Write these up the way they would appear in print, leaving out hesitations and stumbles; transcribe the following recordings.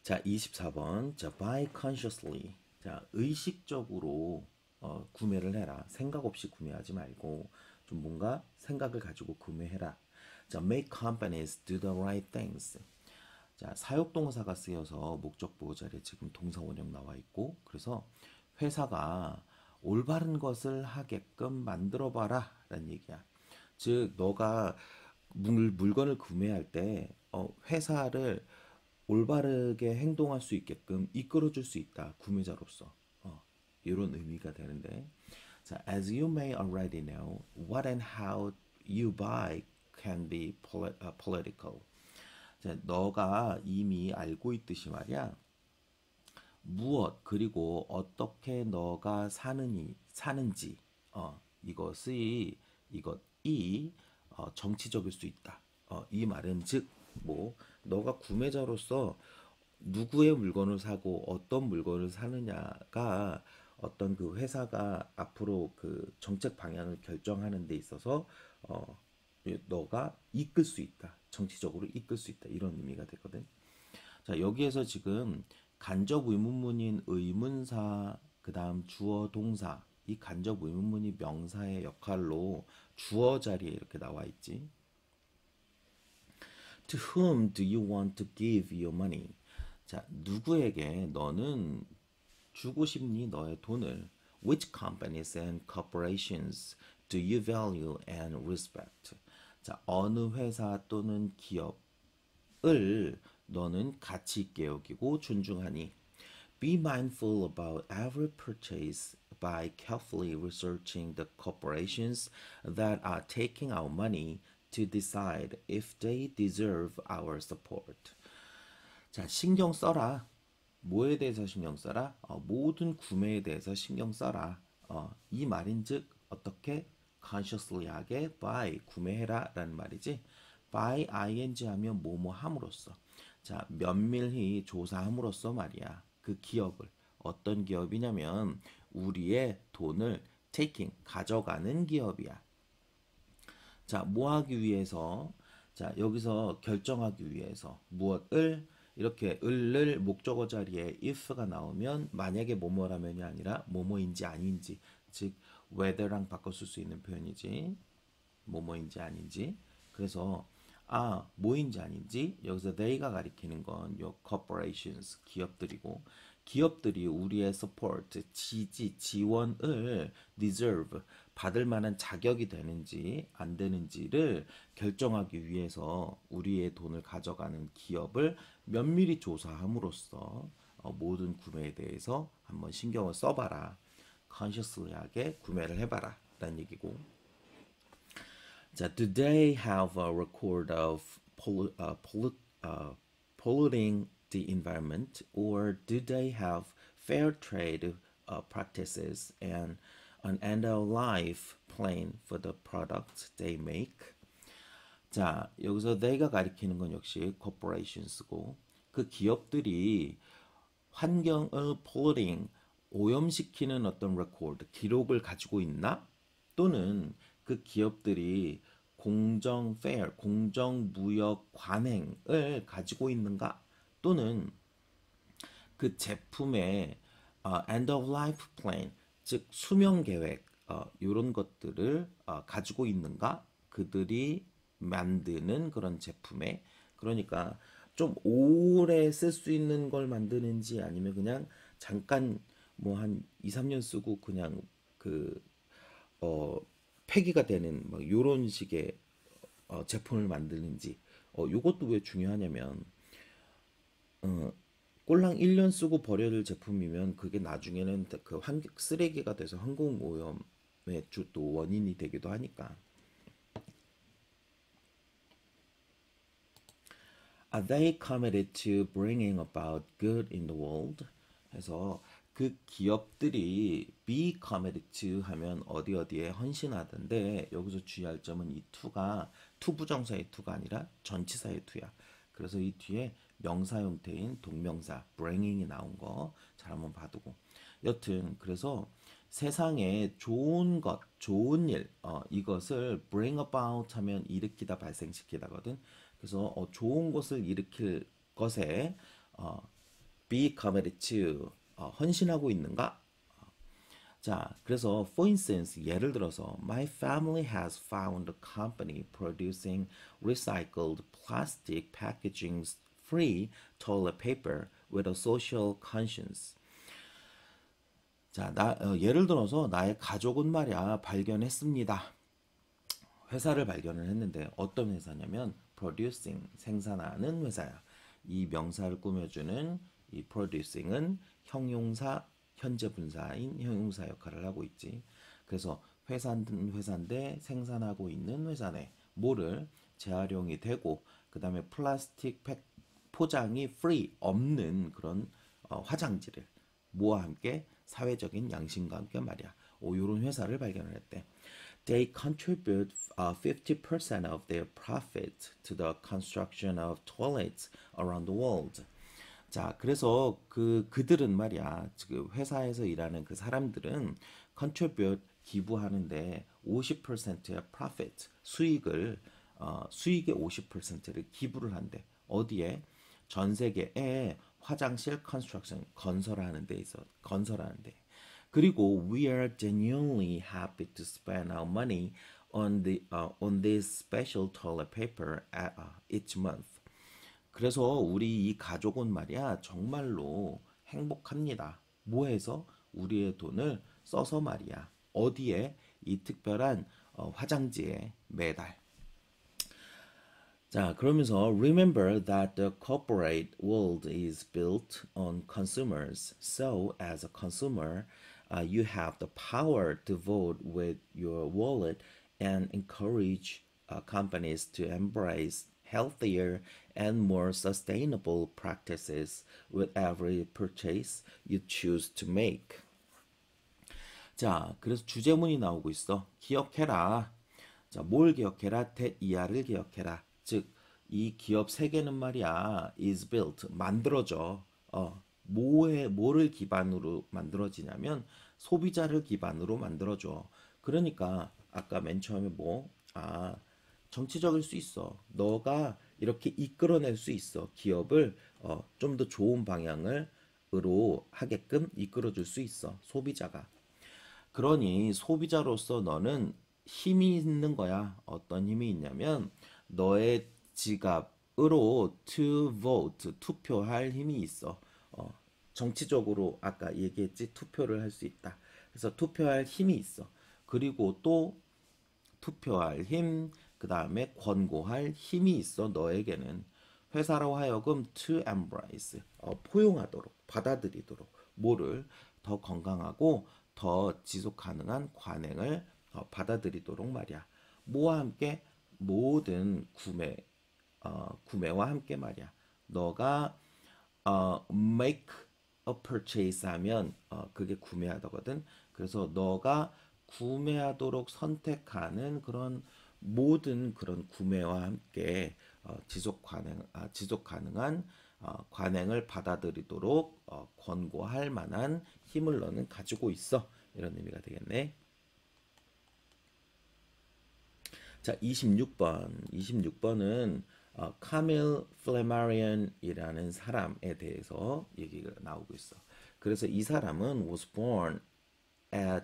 자, 24번. 자, buy consciously. 자, 의식적으로 구매를 해라. 생각 없이 구매하지 말고 좀 뭔가 생각을 가지고 구매해라. 자, make companies do the right things. 자, 사역동사가 쓰여서 목적 보호 자리에 지금 동사 원형 나와 있고, 그래서 회사가 올바른 것을 하게끔 만들어 봐라 라는 얘기야. 즉 너가 물건을 구매할 때 회사를 올바르게 행동할 수 있게끔 이끌어 줄 수 있다. 구매자로서. 이런 의미가 되는데. 자, as you may already know, what and how you buy can be political. 자, 너가 이미 알고 있듯이 말이야. 무엇 그리고 어떻게 너가 사는지 이것이 정치적일 수 있다. 이 말은 즉 뭐 너가 구매자로서 누구의 물건을 사고 어떤 물건을 사느냐가 어떤 그 회사가 앞으로 그 정책 방향을 결정하는 데 있어서 너가 이끌 수 있다. 정치적으로 이끌 수 있다. 이런 의미가 되거든. 자, 여기에서 지금 간접 의문문인 의문사, 그 다음 주어 동사, 이 간접 의문문이 명사의 역할로 주어 자리에 이렇게 나와 있지. To whom do you want to give your money? 자, 누구에게 너는 주고 싶니 너의 돈을? Which companies and corporations do you value and respect? 자, 어느 회사 또는 기업을 너는 가치 있게 여기고 존중하니? Be mindful about every purchase by carefully researching the corporations that are taking our money to decide if they deserve our support. 자, 신경 써라. 뭐에 대해서 신경 써라? 모든 구매에 대해서 신경 써라. 이 말인즉 어떻게 consciously하게 buy 구매해라 라는 말이지. by ing 하면 뭐뭐 함으로써. 자, 면밀히 조사함으로써 말이야. 그 기업을 어떤 기업이냐면 우리의 돈을 taking 가져가는 기업이야. 자, 뭐 하기 위해서? 자, 여기서 결정하기 위해서 무엇을 이렇게 을을 목적어 자리에 if가 나오면 만약에 뭐뭐라면이 아니라 뭐뭐인지 아닌지, 즉 whether랑 바꿔 쓸 수 있는 표현이지. 뭐뭐인지 아닌지. 그래서 뭐인지 아닌지 여기서 they가 가리키는 건 요 corporations 기업들이고 기업들이 우리의 support 지원을 deserve 받을 만한 자격이 되는지 안 되는지를 결정하기 위해서 우리의 돈을 가져가는 기업을 면밀히 조사함으로써 모든 구매에 대해서 한번 신경을 써봐라. consciously하게 구매를 해봐라 라는 얘기고. 자, do they have a record of polluting the environment, or do they have fair trade practices and an end-of-life plan for the products they make? 자, 여기서 they가 가리키는 건 역시 corporations고 그 기업들이 환경을 polluting 오염시키는 어떤 record 기록을 가지고 있나? 또는 그 기업들이 공정 fair 공정 무역 관행을 가지고 있는가? 또는 그 제품의 end of life plan 즉 수명 계획 이런 것들을 가지고 있는가? 그들이 만드는 그런 제품에 그러니까 좀 오래 쓸 수 있는 걸 만드는지 아니면 그냥 잠깐 뭐 한 2, 3년 쓰고 그냥 그 폐기가 되는 막 요런 식의 제품을 만드는지 요것도 왜 중요하냐면 꼴랑 1년 쓰고 버려야 될 제품이면 그게 나중에는 그 쓰레기가 돼서 항공 오염의 또 원인이 되기도 하니까. Are they committed to bringing about good in the world? 해서 그 기업들이 be committed to 하면 어디 어디에 헌신하던데 여기서 주의할 점은 이 to가 to 부정사의 to가 아니라 전치사의 to야. 그래서 이 뒤에 명사 형태인 동명사 bringing이 나온 거 잘 한번 봐두고. 여튼 그래서 세상에 좋은 것, 좋은 일, 이것을 bring about 하면 일으키다, 발생시키다거든. 그래서 좋은 것을 일으킬 것에 be committed to 헌신하고 있는가? 자, 그래서 for instance 예를 들어서 my family has found a company producing recycled plastic packaging free toilet paper with a social conscience. 자, 예를 들어서 나의 가족은 말이야 발견했습니다. 회사를 발견을 했는데 어떤 회사냐면 producing 생산하는 회사야. 이 명사를 꾸며주는 이 producing은 형용사 현재 분사인 형용사 역할을 하고 있지. 그래서 회사인데 생산하고 있는 회사네. 뭐를 재활용이 되고 그 다음에 플라스틱 포장이 free 없는 그런 화장지를 뭐와 함께 사회적인 양심과 함께 말이야. 요런 회사를 발견을 했대. They contribute 50% of their profit to the construction of toilets around the world. 자, 그래서 그들은 말이야. 지금 회사에서 일하는 그 사람들은 contribute 기부하는데 50%의 profit 수익의 50%를 기부를 한대. 어디에? 전 세계에 화장실 construction 건설하는 데 있어. 건설하는 데. 그리고 we are genuinely happy to spend our money on this special toilet paper each month. 그래서 우리 이 가족은 말이야 정말로 행복합니다. 뭐해서 우리의 돈을 써서 말이야. 어디에? 이 특별한 화장지에 매달. 자, 그러면서 remember that the corporate world is built on consumers. So as a consumer, you have the power to vote with your wallet and encourage companies to embrace healthier and more sustainable practices with every purchase you choose to make. 자, 그래서 주제문이 나오고 있어. 기억해라. 자, 뭘 기억해라? 대이하를 기억해라. 즉, 이 기업 세계는 말이야, is built, 만들어져. 뭐를 기반으로 만들어지냐면, 소비자를 기반으로 만들어져. 그러니까, 아까 맨 처음에 정치적일 수 있어. 너가 이렇게 이끌어낼 수 있어. 기업을 좀 더 좋은 방향으로 하게끔 이끌어줄 수 있어. 소비자가. 그러니 소비자로서 너는 힘이 있는 거야. 어떤 힘이 있냐면 너의 지갑으로 to vote, 투표할 힘이 있어. 정치적으로 아까 얘기했지 투표를 할 수 있다. 그래서 투표할 힘이 있어. 그리고 또 투표할 힘, 그 다음에 권고할 힘이 있어. 너에게는 회사로 하여금 to embrace, 포용하도록, 받아들이도록 뭐를 더 건강하고 더 지속 가능한 관행을 받아들이도록 말이야. 뭐와 함께? 모든 구매와 함께 말이야. 너가 make a purchase 하면 그게 구매하거든. 그래서 너가 구매하도록 선택하는 그런 모든 그런 구매와 함께 지속 가능한 관행을 받아들이도록 권고할 만한 힘을 너는 가지고 있어. 이런 의미가 되겠네. 자, 26번은 카밀 플레마리언이라는 사람에 대해서 얘기가 나오고 있어. 그래서 이 사람은 was born at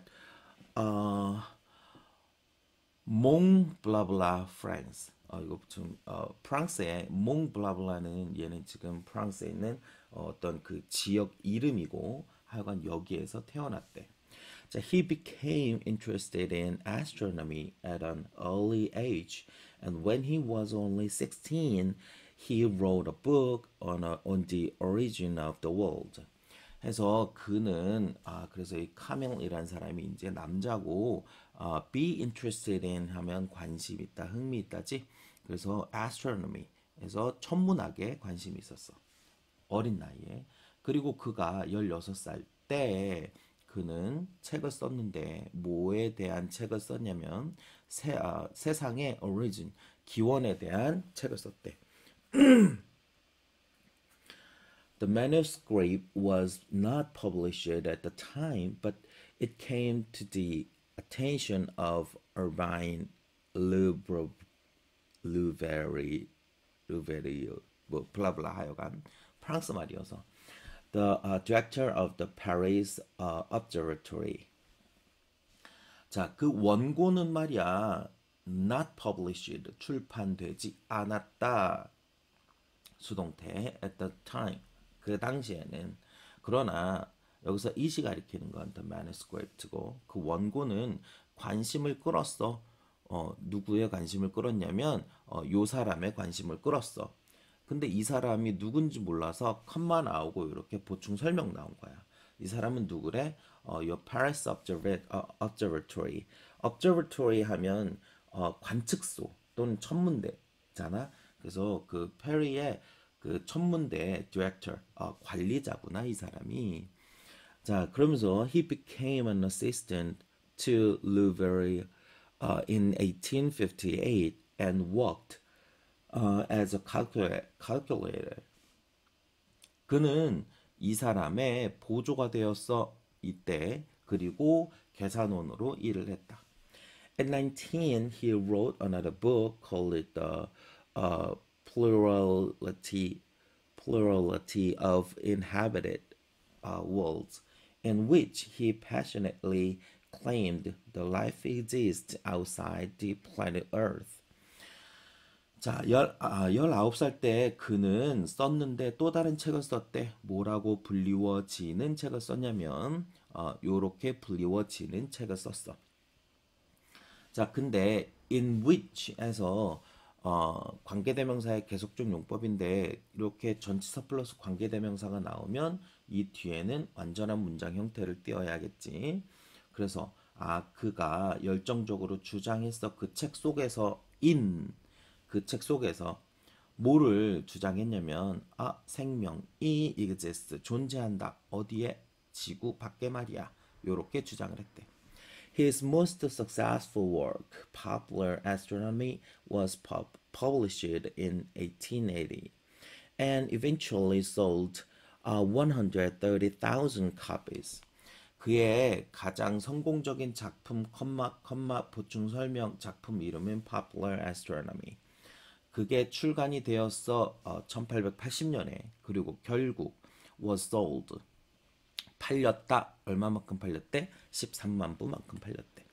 몽블라블라 프랑스. 이거 좀 프랑스의 몽블라블라는 얘는 지금 프랑스에 있는 어떤 그 지역 이름이고 하여간 여기에서 태어났대. 자, he became interested in astronomy at an early age, and when he was only 16, he wrote a book on the origin of the world. 해서 그는 그래서 이 카밀이라는 사람이 이제 남자고 be interested in 하면 관심 있다, 흥미 있다지. 그래서 astronomy에서 천문학에 관심이 있었어. 어린 나이에. 그리고 그가 16살 때 그는 책을 썼는데 뭐에 대한 책을 썼냐면 세상의 origin, 기원에 대한 책을 썼대. The manuscript was not published at the time, but it came to the attention of Urbain Louverie, 뭐 블라블라 하여간 프랑스 말이어서 the director of the Paris Observatory. 자, 그 원고는 말이야, not published, 출판되지 않았다. 수동태 at the time, 그 당시에는. 그러나 여기서 is이 가리키는 건 the manuscript고 그 원고는 관심을 끌었어. 누구의 관심을 끌었냐면 요 사람의 관심을 끌었어. 근데 이 사람이 누군지 몰라서 컴마 나오고 이렇게 보충 설명 나온 거야. 이 사람은 누구래? 요 Paris Observatory. Observatory 하면 관측소 또는 천문대잖아. 그래서 그 페리의 그 천문대 디렉터 관리자구나 이 사람이. 자, 그러면서 he became an assistant to Louvre in 1858 and worked as a calculator. 그는 이 사람의 보조가 되었어 이때. 그리고 계산원으로 일을 했다. At 19, he wrote another book called The Plurality of Inhabited Worlds, in which he passionately claimed the life exists outside the planet Earth. 자, 19살 때 그는 썼는데 또 다른 책을 썼대. 뭐라고 불리워지는 책을 썼냐면 요렇게 불리워지는 책을 썼어. 자, 근데 in which에서 관계대명사의 계속적 용법인데 이렇게 전치사 플러스 관계대명사가 나오면 이 뒤에는 완전한 문장 형태를 띄어야겠지. 그래서 그가 열정적으로 주장했어. 그 책 속에서 그 책 속에서 뭐를 주장했냐면 생명이 exist 존재한다. 어디에? 지구 밖에 말이야. 요렇게 주장을 했대. His most successful work, Popular Astronomy, was published in 1880 and eventually sold 130,000 copies. 그의 가장 성공적인 작품, 보충 설명 작품 이름은 Popular Astronomy. 그게 출간이 되었어 1880년에. 그리고 결국 was sold. 팔렸다. 얼마만큼 팔렸대? 13만 부만큼 팔렸대.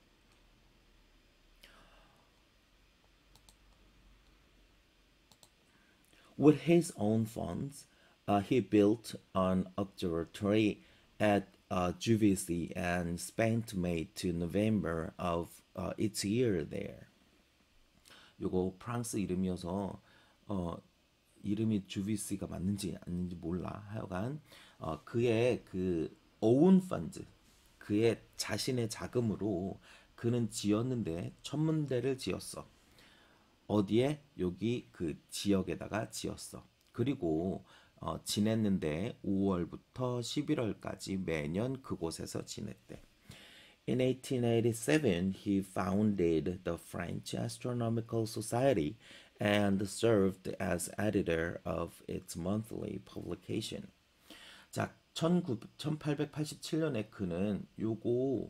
With his own funds, he built an observatory at Juvisy and spent May to November of each year there. 요거 프랑스 이름이어서 이름이 주비스가 맞는지 아닌지 몰라. 하여간 그의 그 own funds, 그의 자신의 자금으로 그는 지었는데 천문대를 지었어. 어디에? 여기 그 지역에다가 지었어. 그리고 지냈는데 5월부터 11월까지 매년 그곳에서 지냈대. In 1887, he founded the French Astronomical Society and served as editor of its monthly publication. 자, 1887년에 그는 요거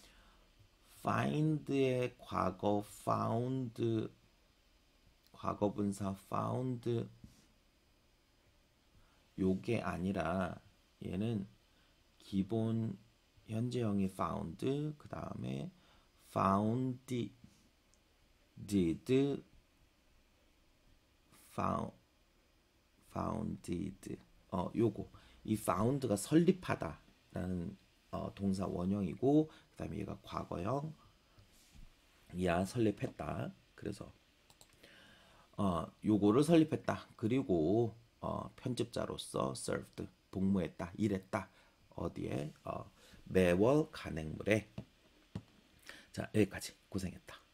find의 과거 found 과거분사 found 요게 아니라 얘는 기본 현재형이 found 그 다음에 founded founded 요거 이 found가 설립하다라는 동사 원형이고 그 다음에 얘가 과거형 이야 설립했다. 그래서 요거를 설립했다. 그리고 편집자로서 served 복무했다. 일했다. 어디에? 매월 간행물에. 자, 여기까지 고생했다.